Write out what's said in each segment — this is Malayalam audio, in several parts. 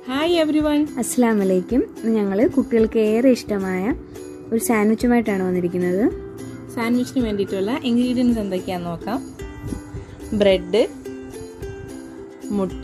Hi everyone. അസ്സലാമു അലൈക്കും. ഞങ്ങൾ കുട്ടികൾക്ക് ഏറെ ഇഷ്ടമായ ഒരു സാൻഡ്വിച്ചുമായിട്ടാണ് വന്നിരിക്കുന്നത്. സാൻഡ്വിച്ചിന് വേണ്ടിയിട്ടുള്ള ഇൻഗ്രീഡിയൻസ് എന്തൊക്കെയാണെന്ന് നോക്കാം. ബ്രെഡ്, മുട്ട,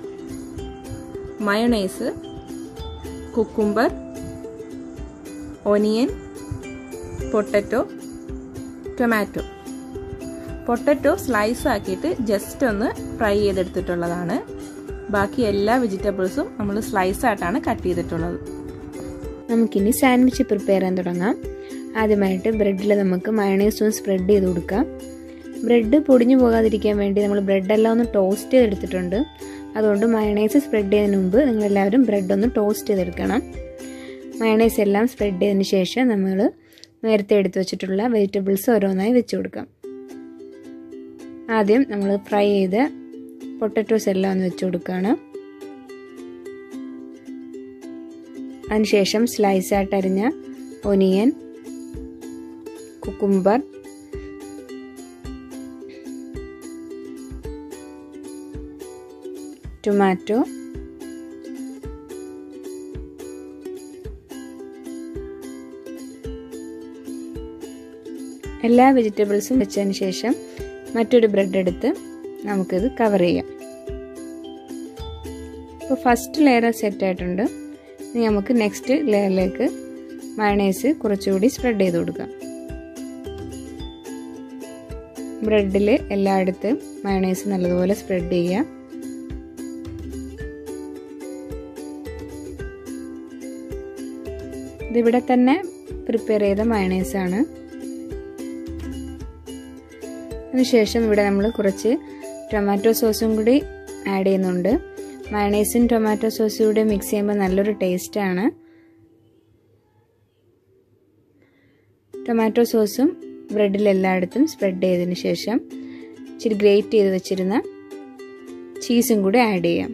mayonnaise, cucumber, onion, potato, tomato. Potato slice ആക്കിയിട്ട് ജസ്റ്റ് ഒന്ന് ഫ്രൈ ചെയ്തെടുത്തിട്ടുള്ളതാണ്. ബാക്കി എല്ലാ വെജിറ്റബിൾസും നമ്മൾ സ്ലൈസ് ആയിട്ടാണ് കട്ട് ചെയ്തിട്ടുള്ളത്. നമുക്കിനി സാൻഡ്വിച്ച് പ്രിപ്പയർ ചെയ്യാൻ തുടങ്ങാം. ആദ്യമായിട്ട് ബ്രെഡിൽ നമുക്ക് മയോണൈസും സ്പ്രെഡ് ചെയ്ത് കൊടുക്കാം. ബ്രെഡ് പൊടിഞ്ഞു പോകാതിരിക്കാൻ വേണ്ടി നമ്മൾ ബ്രെഡെല്ലാം ഒന്ന് ടോസ്റ്റ് ചെയ്തെടുത്തിട്ടുണ്ട്. അതുകൊണ്ട് മയോണൈസ് സ്പ്രെഡ് ചെയ്യുന്നതിന് മുമ്പ് നിങ്ങളെല്ലാവരും ബ്രെഡ് ഒന്ന് ടോസ്റ്റ് ചെയ്തെടുക്കണം. മയോണൈസ് എല്ലാം സ്പ്രെഡ് ചെയ്തതിന് ശേഷം നമ്മൾ നേരത്തെ എടുത്തു വെച്ചിട്ടുള്ള വെജിറ്റബിൾസ് ഓരോന്നായി വെച്ച് കൊടുക്കാം. ആദ്യം നമ്മൾ ഫ്രൈ ചെയ്ത് പൊട്ടറ്റോസ് എല്ലാം ഒന്ന് വെച്ച് കൊടുക്കുകയാണ്. അതിനുശേഷം സ്ലൈസായിട്ട് അരിഞ്ഞ ഒനിയൻ, കുക്കുംബർ, ടൊമാറ്റോ, എല്ലാ വെജിറ്റബിൾസും വെച്ചതിന് ശേഷം മറ്റൊരു ബ്രെഡ് എടുത്ത് നമുക്കിത് കവർ ചെയ്യാം. ഇപ്പോൾ ഫസ്റ്റ് ലെയർ സെറ്റ് ആയിട്ടുണ്ട്. ഇനി നമുക്ക് നെക്സ്റ്റ് ലെയറിലേക്ക് മയോണൈസ് കുറച്ചുകൂടി സ്പ്രെഡ് ചെയ്ത് കൊടുക്കാം. ബ്രെഡിൽ എല്ലായിടത്തും മയോണൈസ് നല്ലതുപോലെ സ്പ്രെഡ് ചെയ്യാം. ഇതിവിടെ തന്നെ പ്രിപ്പയർ ചെയ്ത മയോണൈസാണ്. അതിനുശേഷം ഇവിടെ നമ്മൾ കുറച്ച് ടൊമാറ്റോ സോസും കൂടി ആഡ് ചെയ്യുന്നുണ്ട്. മയോണൈസും ടൊമാറ്റോ സോസും കൂടി മിക്സ് ചെയ്യുമ്പോൾ നല്ലൊരു ടേസ്റ്റാണ്. ടൊമാറ്റോ സോസും ബ്രെഡിൽ എല്ലായിടത്തും സ്പ്രെഡ് ചെയ്തതിന് ശേഷം ഇച്ചിരി ഗ്രേറ്റ് ചെയ്ത് വെച്ചിരുന്ന ചീസും കൂടി ആഡ് ചെയ്യാം.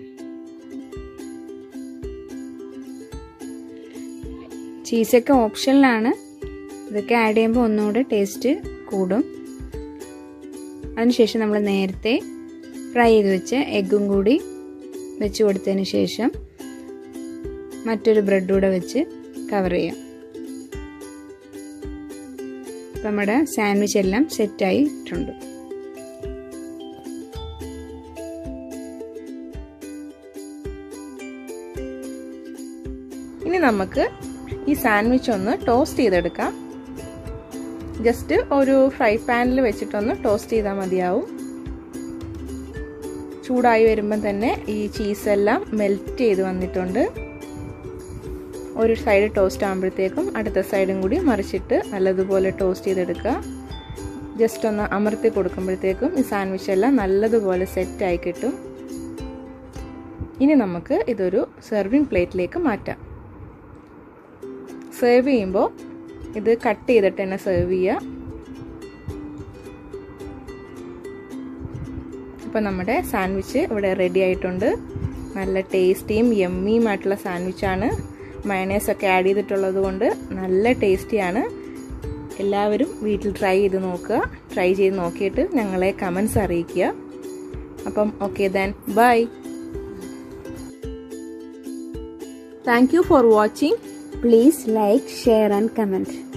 ചീസൊക്കെ ഓപ്ഷനിലാണ്. ഇതൊക്കെ ആഡ് ചെയ്യുമ്പോൾ ഒന്നുകൂടെ ടേസ്റ്റ് കൂടും. അതിനുശേഷം നമ്മൾ നേരത്തെ ഫ്രൈ ചെയ്ത് വെച്ച് എഗ്ഗും കൂടി വെച്ച് കൊടുത്തതിന് ശേഷം മറ്റൊരു ബ്രെഡ് കൂടെ വെച്ച് കവർ ചെയ്യാം. അപ്പം നമ്മുടെ സാൻഡ്വിച്ച് എല്ലാം സെറ്റായിട്ടുണ്ട്. ഇനി നമുക്ക് ഈ സാൻഡ്വിച്ച് ഒന്ന് ടോസ്റ്റ് ചെയ്തെടുക്കാം. ജസ്റ്റ് ഒരു ഫ്രൈ പാനിൽ വെച്ചിട്ടൊന്ന് ടോസ്റ്റ് ചെയ്താൽ മതിയാവും. ചൂടായി വരുമ്പം തന്നെ ഈ ചീസെല്ലാം മെൽറ്റ് ചെയ്ത് വന്നിട്ടുണ്ട്. ഒരു സൈഡ് ടോസ്റ്റ് ആകുമ്പോഴത്തേക്കും അടുത്ത സൈഡും കൂടി മറിച്ചിട്ട് നല്ലതുപോലെ ടോസ്റ്റ് ചെയ്തെടുക്കുക. ജസ്റ്റ് ഒന്ന് അമർത്തി കൊടുക്കുമ്പോഴത്തേക്കും ഈ സാൻഡ്വിച്ച് എല്ലാം നല്ലതുപോലെ സെറ്റായി കിട്ടും. ഇനി നമുക്ക് ഇതൊരു സെർവിങ് പ്ലേറ്റിലേക്ക് മാറ്റാം. സെർവ് ചെയ്യുമ്പോൾ ഇത് കട്ട് ചെയ്തിട്ട് തന്നെ സെർവ് ചെയ്യുക. അപ്പോൾ നമ്മുടെ സാൻഡ്വിച്ച് ഇവിടെ റെഡി ആയിട്ടുണ്ട്. നല്ല ടേസ്റ്റിയും യമ്മിയുമായിട്ടുള്ള സാൻഡ്വിച്ചാണ്. മയോണൈസൊക്കെ ആഡ് ചെയ്തിട്ടുള്ളത് കൊണ്ട് നല്ല ടേസ്റ്റിയാണ്. എല്ലാവരും വീട്ടിൽ ട്രൈ ചെയ്ത് നോക്കുക. ട്രൈ ചെയ്ത് നോക്കിയിട്ട് ഞങ്ങളെ കമൻസ് അറിയിക്കുക. അപ്പം okay then bye. Thank you for watching. Please like, share and comment.